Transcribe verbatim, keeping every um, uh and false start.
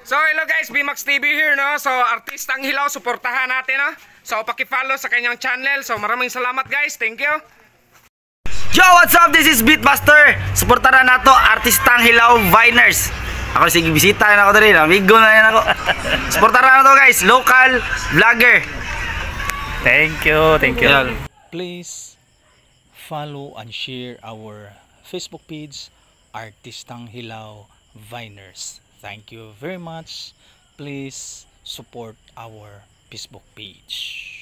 So hello guys, B-Max T V here, no? So Artistang Hilaw, suportahan natin, no? So paki-follow sa kanyang channel. So maraming salamat guys, thank you. Yo, what's up? This is Beatmaster. Suportahan na to Artistang Hilaw Viners. Ako sige bisita na ako dali, amigo na yan ako. Suportahan na to guys, local vlogger. Thank you, thank you. Yan. Please follow and share our Facebook page, Artistang Hilaw Viners. Thank you very much. Please support our Facebook page.